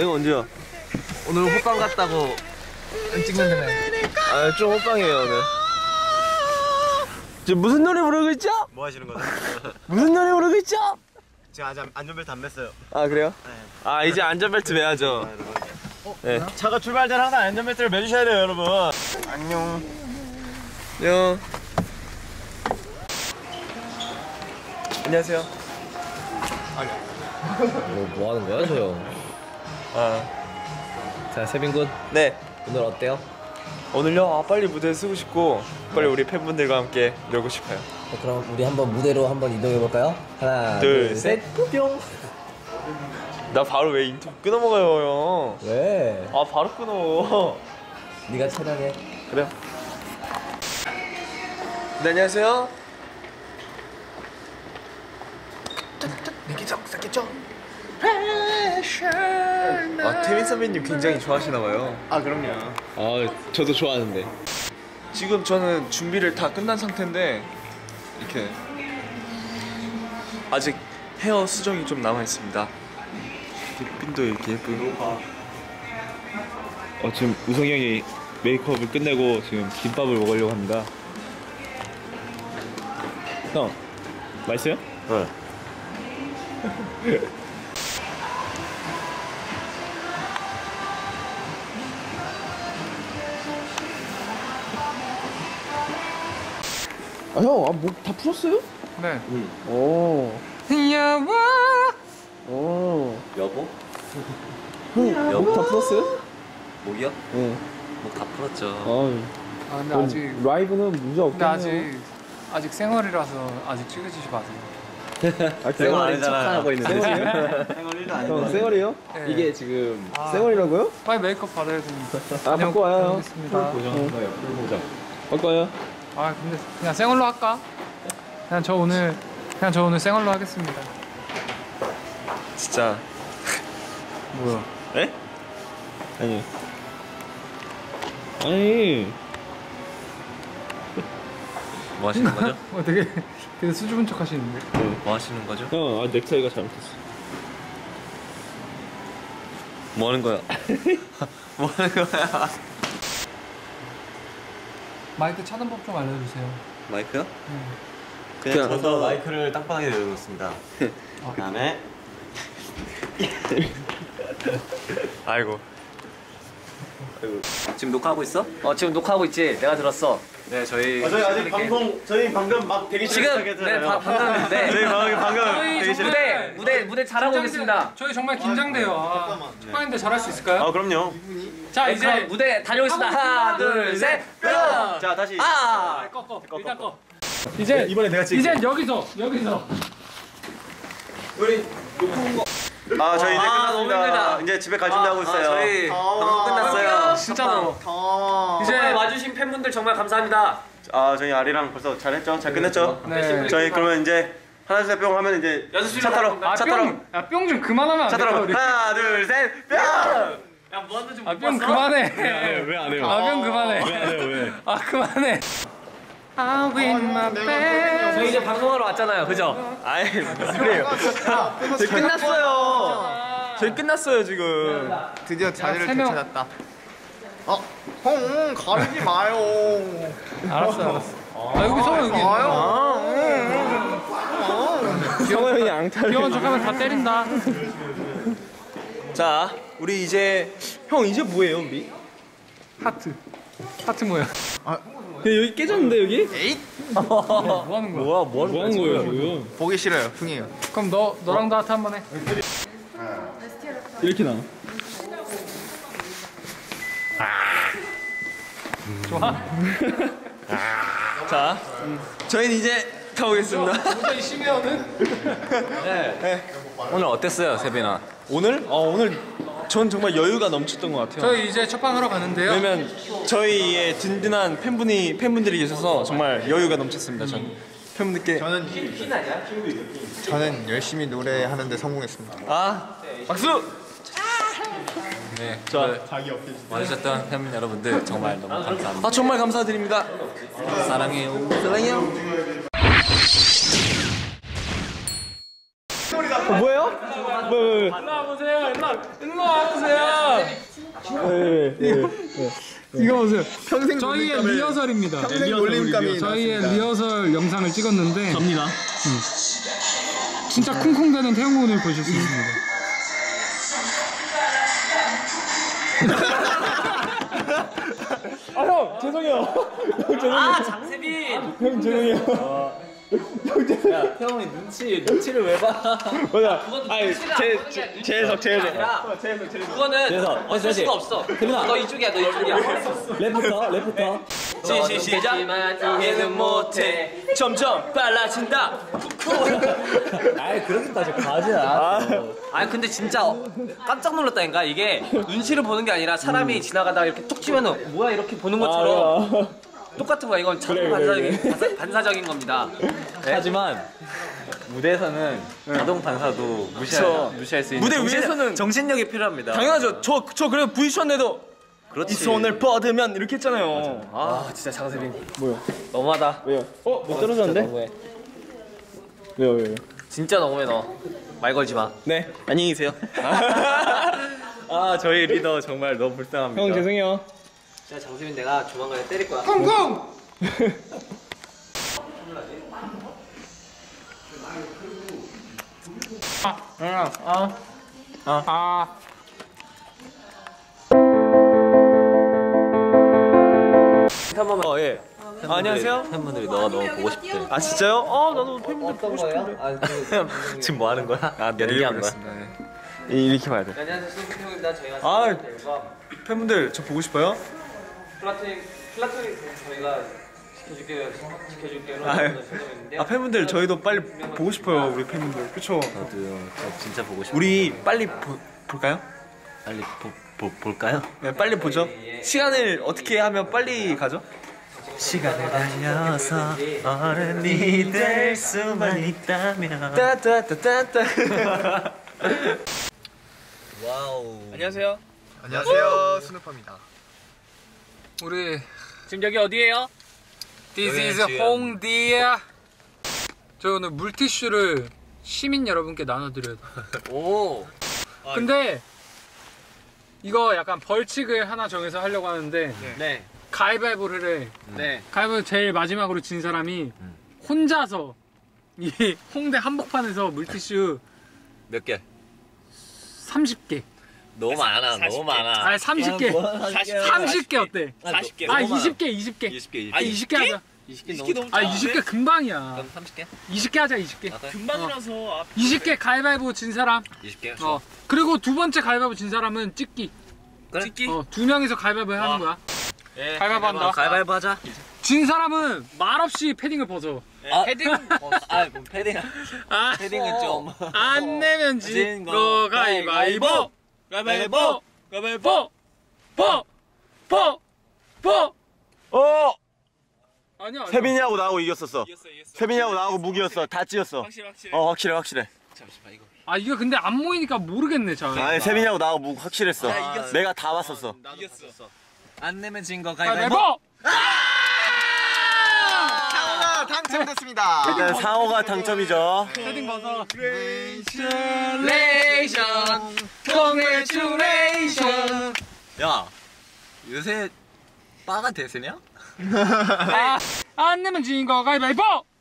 내가 언제야? 오늘 호빵 갔다고 찍는 데네. 아, 좀 호빵이에요 오늘. 지금 무슨 노래 부르고 있죠? 뭐 하시는 거죠? 무슨 노래 부르고 있죠? 지금 아직 안전벨트 안 맸어요. 아, 그래요? 네. 아, 이제 안전벨트 매야죠. 네. 차가 출발 전 항상 안전벨트를 매주셔야 돼요, 여러분. 안녕. 안녕. 안녕하세요. 뭐 하는 거야, 저 형? 자, 세빈군. 네. 오늘 어때요? 오늘요? 아, 빨리 무대에 쓰고 싶고 빨리 우리 팬분들과 함께 놀고 싶어요. 그럼 우리 한번 무대로 한번 이동해 볼까요? 하나, 둘, 셋, 뿅. 나 바로 왜 인터뷰 끊어먹어요, 형? 왜? 아, 바로 끊어. 네가 촬영해. 그래요. 네, 안녕하세요. 아, 태민 선배님 굉장히 좋아하시나봐요. 아, 그럼요. 아, 저도 좋아하는데. 지금 저는 준비를 다 끝난 상태인데 이렇게 아직 헤어 수정이 좀 남아 있습니다. 핀도 이렇게 예쁘고. 지금 우성이 형이 메이크업을 끝내고 지금 김밥을 먹으려고 합니다. 형, 맛있어요? 네. 아, 형, 목 다 풀었어요? 네. 오. 여보. 오. 여보? 형, 목 다 풀었어요? 목이요? 네. 목 다 풀었죠. 아 근데 아직 라이브는 문제 근데 없겠네요. 아직 생얼이라서 아직 찍으시지 마세요. 아, 생얼인 척하고 있는데. 생얼 1도 안 형, 쌩얼이요? 네. 이게 지금 아. 쌩얼이라고요? 빨리 메이크업 받아야 되니까. 아, 바꿔 와요. 알겠습니다. 바꿔 와요. 아 근데 그냥 생얼로 할까? 그냥 저 오늘 생얼로 하겠습니다. 진짜. 뭐야? 에? 아니. 아니. 뭐 하시는 거죠? 되게 수줍은 척 하시는데. 뭐 하시는 거죠? 형, 아, 넥타이가 잘못했어. 뭐 하는 거야? 뭐 하는 거야? 마이크 차는 법 좀 알려주세요. 마이크요? 그냥 저서 마이크를 땅바닥에 내려놓습니다. 그 다음에 아이고. 지금 녹화하고 있어? 지금 녹화하고 있지. 내가 들었어. 네, 저희 저희 아직 저희 방금 막 대기실에 지금 도착했잖아요. 방금 저희 방금 대기실에 무대 잘하고 오겠습니다. 저희 정말 긴장돼요. 축하인데 잘할 수 있을까요? 아, 그럼요. 자 이제 이제 무대 다녀오겠습니다. 하나, 둘, 셋, 뿅! 자, 다시. 꺼. 일단 꺼. 이제 이번에 내가 찍을게. 이제 여기서 아, 저희 이제 너무 힘들다. 끝났습니다. 이제 집에 갈 준비하고 있어요. 저희 방금 끝났어요. 진짜로. 이제 와주신 팬분들 정말 감사합니다. 아, 저희 아리랑 벌써 잘했죠? 잘 끝냈죠? 네. 저희 그러면 이제 하나 둘 셋 뿅 하면 이제 차 타러 뿅 좀 그만하면 안 될까 우리? 하나 둘 셋 뿅! 야뭐 하는지 못 뿅 봤어? 그만해. 왜 안 해요? 뿅 그만해. 왜 안 해요, 왜? 그만해. I'll win my best. 저희 이제 방송하러 왔잖아요, 그죠? 아이, 무슨 소리예요? 저희 끝났어요. 저희 끝났어요, 지금. 드디어 자리를 세 명. 되찾았다. 형 가리지 마요. 알았어. 여기 서워 여기. 성호 형이 앙탈을. 귀여운 척하면 다 때린다. 자, 우리 이제. 형, 이제 뭐예요, 우리? 하트 모양. 여기 깨졌는데, 여기? 뭐 하는 거야? 뭐 하는 거예요, 지금? 보기 싫어요. 흥해요. 그럼 너랑도 하트 한번 해. 이렇게 나와. 좋아? 자, 저희는 이제 가보겠습니다. 도저히 심해요는? 오늘 어땠어요, 세빈아? 오늘? 오늘 전 정말 여유가 넘쳤던 것 같아요. 저희 이제 첫방하러 가는데요. 왜냐면 저희의 든든한 팬분들이 계셔서 정말 여유가 넘쳤습니다. 전 팬분들께 저는 열심히 노래하는데 성공했습니다. 박수! 네, 자, 와주셨던 팬 여러분들 정말 너무 감사합니다. 정말 감사드립니다. 사랑해요. 사랑해요. 뭐예요? 일로 와보세요. 일로 와. 일로 와보세요. 이거 보세요. 평생 저희의 놀림감을- 리허설입니다. 평생 놀림감이 저희의 났습니다. 리허설 영상을 찍었는데 접니다. 진짜 쿵쿵대는 태영군을 보실 수 있습니다. 형 죄송해요. 아 장세빈. 형 죄송해요. 야 태영이 눈치를 왜 봐? 맞아. 아니 재해석. 그거는 어쩔 수가 없어. 너 이쪽이야 너 이쪽이야. 랩부터. 시작. 이해는 못해. 점점 빨라진다. 아이 그러겠다 저 가지야. 아니 근데 진짜 깜짝 놀랐다니까. 이게 눈치를 보는 게 아니라 사람이 지나가다가 이렇게 툭 치면은 뭐야 이렇게 보는 것처럼 똑같은 거야. 이건 자동 반사적인 겁니다. 네? 하지만 무대에서는 자동 반사도 무시할 수 있는 무대 위에서는 정신력이 필요합니다. 당연하죠. 저 그래도 부딪혔는데도 그렇지. 이 손을 뻗으면 이렇게 했잖아요. 아 진짜 장세빈. 뭐요? 너무하다. 왜요? 못 떨어졌는데? 너무해. 왜요? 진짜 너무해 너. 말 걸지 마. 네. 안녕히 계세요. 아 저희 리더 정말 너무 불쌍합니다. 형 죄송해요. 진짜 장세빈 내가 조만간에 때릴 거야. 쿵쿵! 한 번만. 예. 안녕하세요. 팬분들이 너가 너무 보고 싶대. 아 진짜요? 나도 팬분들 보고 싶은데. 지금 뭐 하는 거야? 연기한 거야? 이렇게 봐야 돼. 안녕하세요 신동입니다. 저희가 아 팬분들 저 보고 싶어요? 플라토닉 저희가 지켜줄게요. 아 팬분들 저희도 빨리 보고 싶어요. 우리 팬분들. 그쵸? 저도요. 저 진짜 보고 싶어요. 우리 빨리 볼까요? 빨리 볼까요? 네 빨리 보죠. 시간을 어떻게 하면 빨리 가죠? 시간을 달려서 어른이 될 수만 있다면. 따따따따따. 와우. 안녕하세요. 안녕하세요. 스누퍼입니다. 우리 지금 여기 어디예요? This is 홍디야. 저 오늘 물티슈를 시민 여러분께 나눠드려요. 오. 근데 이거 약간 벌칙을 하나 정해서 하려고 하는데 네. 가위바위보를 해. 네. 가위바위보 제일 마지막으로 진 사람이 혼자서 이 홍대 한복판에서 물티슈 몇 개? 30개. 너무 많아. 너무 많아. 아니 30개. 30개 어때? 40개. 아 20개. 20개. 아 20개 하자. 20개 너무. 아 20개 금방이야. 그럼 30개? 20개 하자 20개. 금방이라서 20개 가위바위보 진 사람. 20개. 그리고 두 번째 가위바위보 진 사람은 찍기. 그래? 두 명이서 가위바위보 하는 거야. 가위바위보 한다. 가위바위보 하자. 진 사람은 말없이 패딩을 벗어. 패딩? 뭐 패딩. 아, 패딩은 좀. 안 내면 진 거 가위바위보. 가위바위보. 가위바위보. 아니야. 세빈이하고 나하고 이겼었어. 세빈이하고 나하고 무기였어. 다 찌였어. 확실해. 잠시만 이거. 아 이거 근데 안 모이니까 모르겠네 잘. 아니 세빈이하고 나하고 무기 확실했어. 내가 다 봤었어. 이겼어. 안 내면 진 거 가위바위보. 상호가 당첨됐습니다. 일단 상호가 당첨이죠. 패딩 벗어. Congratulation. 야, 요새 빠가 대세냐? 안 내면 진 거 가위바위보.